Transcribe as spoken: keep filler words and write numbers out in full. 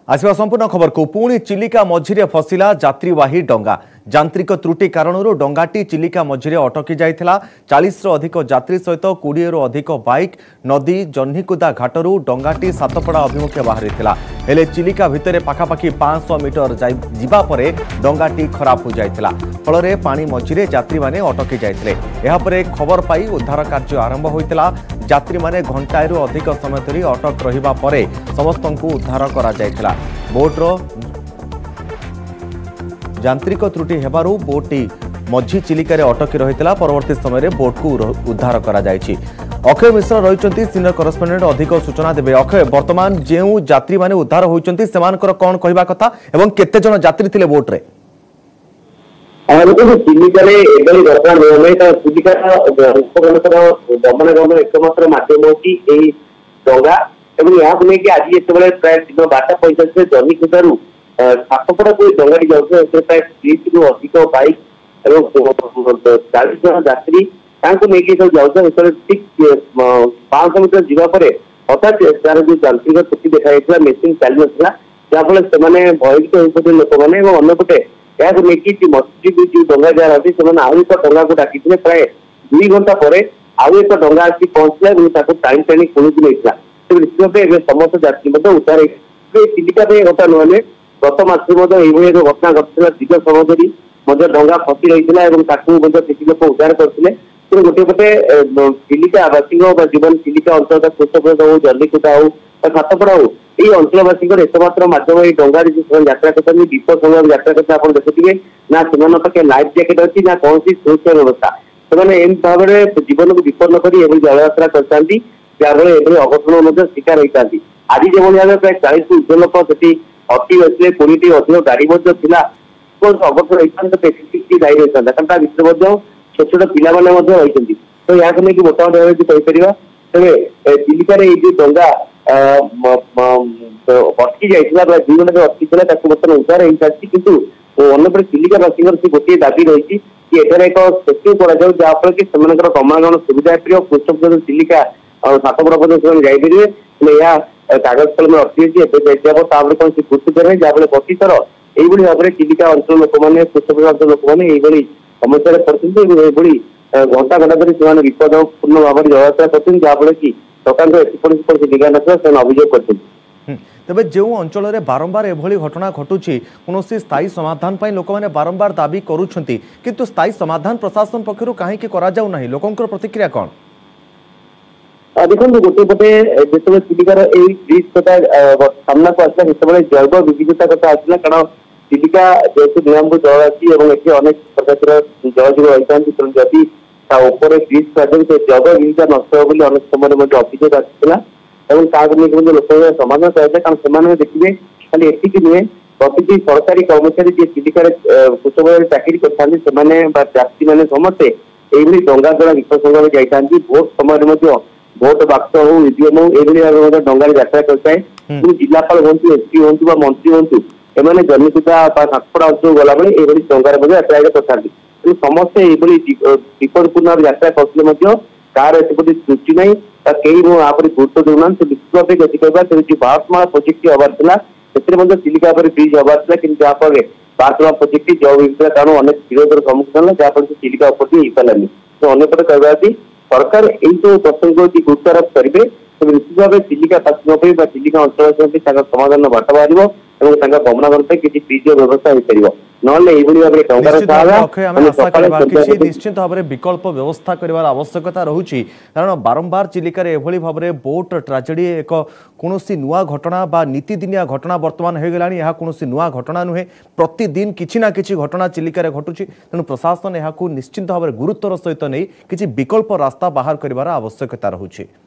आसवा संपूर्ण खबर को पुणी चिलिका मझिरे फसिला यात्रीवाही डंगा यांत्रिक त्रुटि कारण डंगाटी चिलिका मझिरे अटकी जाइथिला। चालीस रु अधिक यात्री सहित बीस रु अधिक बाइक नदी जह्नीकुदा घाटरू डंगाटी सातपड़ा अभिमुखे बाहरी हेले चिलिका भितर पाखापाखि पाँच सौ मीटर जिबा परे डंगाटी खराब हो जाइथिला। फल पानी मझिरे यात्री माने अटकी जाइथिले। एहा परे खबर पाई उद्धार कार्य आरंभ होइतिला। यात्री माने घंटाए रु अधिक समय धरी अटक रहिबा परे समस्तंकु उद्धार करा जाइथिला। बोट्र यांत्रिक त्रुटि हेबारु बोटी मझी चिलिका अटकी रही परवर्ती समय बोट को उद्धार करा जायछि। अक्षय मिश्र रही सीनियर करेस्पोंडेंट अधिक सूचना देबे। अक्षय, वर्तमान जेउ यात्री माने उद्धार होइचंती सेमानकर कोन कहबा कथा एवं केते जन यात्री थिले बोट रे? चिलिका घटना नियमित चिलिका गमनागमन एकमात्र मध्यम होगी डंगा एवं यहाँ नहीं आज जिते प्राय दिन बारटा पैंतालीस जह्नीकुदारू सातपड़ा को डंगाटी जाऊे प्राय तीस रु अधिक बाइक चालीस जन यात्री नहीं सब जाऊे ठीक पांच सौ मीटर जावापर हठात तार जो यांत्रिक त्रुटि देखा मेसीन चली ना जहाँफल से भयभीत होते लोक मैंने अंपटे यहाँ नहीं मत्स्यजीवी जो डंगा जहाँ अच्छी से आउ एक डंगा को डाकी प्राय दुई घंटा पर आउ एक डंगा आसी पहुंचला टाइम टाणी पुणी नहीं निश्चित भाव समस्त यात्री उद्धार चिलिका घटना नुहे गत मसरे एक घटना घटना दीर्घ समय धरी डंगा फसी रही किसी लोक उद्धार करते गोटे पटे चिलिका बासी जीवन चिलिका अंचल कृषक हो जल्लीकुदा हो सातपड़ा हो ये अंचलवासी एकमात्र मध्यम ये डंगार यात्रा करते विपद समय यात्रा करते आप देखुए ना से लाइफ जैकेट अच्छी ना कौन सुरक्षा व्यवस्था से एम भाव में जीवन को विपन्न कर जलयात्रा करते जहाँफल अघटन शिकार होती। आज जो भाव प्राय चालीस ऊर्ध लोक से अटकी अच्छे कोड़ी अधिक गाड़ी अघटन होती दायी रही था कारण भितर छोट छोट पिला रही तो यहाँ नहीं मोटामोटी भाव जो कहीपर तेज चिलिकार जो डंगा अटकी जाइए प्राय दुई घंटा अटकी बर्तमान उद्धार हो सारी कितु अंपटे चिलिकावासी से गोटे दाबी रही कि एठार एक सेतु कराऊ जहाँफल कि गमनागमन सुविधा प्रिय कृषक चिलिका सातपड़ा पर्यटन जापर यह कागज कलम अटकी कौन गुरुत्व देना जहाँफल प्रति थर यही भाव में चिलिका अंचल लोक मैंने कृषक अंचल लोक मैंने यही समस्या पड़ती घंटा घंटा धरी से विपदपूर्ण भाव में जलयात्रा करते जहाँफल कि सरकार एपट निगा ना अभियोग करते। तेबे जो अंचल में बारंबार एभली घटना घटुची कौन स्थायी समाधान पर लोक मैंने बारंबार दाबी करुछंती किंतु स्थायी समाधान प्रशासन पक्षर कहीं करा जाउ नाही लोकंकर प्रतिक्रिया कौन? देखो गोटे पटे जो चिलिकार ब्रिज कथा सामना को आसला से जैव विविधता कथा आसला कारण चिलिका जेहतु नियम जलराशि और अनेक प्रकार जलजीव रही जदि ब्रिज कर जैव विविधता नष्ट हो अनेक समय अभियोग आसाला लोक समाधान कराए कारण से देखिए खाली एतिक नुहे प्रति सरकारी कर्मचारी जी चिलिकार कृषक चाकरी करते यात्री मैंने समस्ते यही डंगा द्वारा विपद संग्राम जाती भोट समय भोट बाक्स हो ईवीएम हो ये डंगा यात्रा करता है जिलापाल हूँ एसपी हूँ मंत्री हूँ एम जन्नीकुदा सातपड़ा अंचल गला बेले ये डंगार यात्रा करते समस्ते ये विपदपूर्ण यात्रा करते कार एपट दृष्टि ना कई आप गुरुत्व देना निश्चित भाव जदि कहवा जो भारतमाला प्रोजेक्ट हबार से चिलिका ब्रिज हबार कि जहाँफल भारतमाला प्रोजेक्ट जैव विविधता कारण अनेक विरोधर सम्मुखीन है जहाँफल चिलिका उपलब्धि हो पारानी तो अंपटे कहवा सरकार यही जो प्रसंग की गुरुत्वारोप करेंगे तो निश्चित भाव चिलिका बासी चिलिका अंचल समाधान बाट बाहर गमनागमन किसी ब्रिज व्यवस्था हो पार निश्चित भाव में विकल्प व्यवस्था कर आवश्यकता रही कारण बारंबार चिलिकार एभली भाव में बोट ट्राजेडी एक कौन नुआ घटना बा नीतिदिनिया घटना बर्तमान हो गला यह कौन नुआ घटना नुहे प्रतिदिन किसी ना कि घटना चिलिकार घटुची तेणु प्रशासन यह निश्चित भाव में गुरुत्वर सहित नहीं किसी विकल्प रास्ता बाहर कर आवश्यकता रही।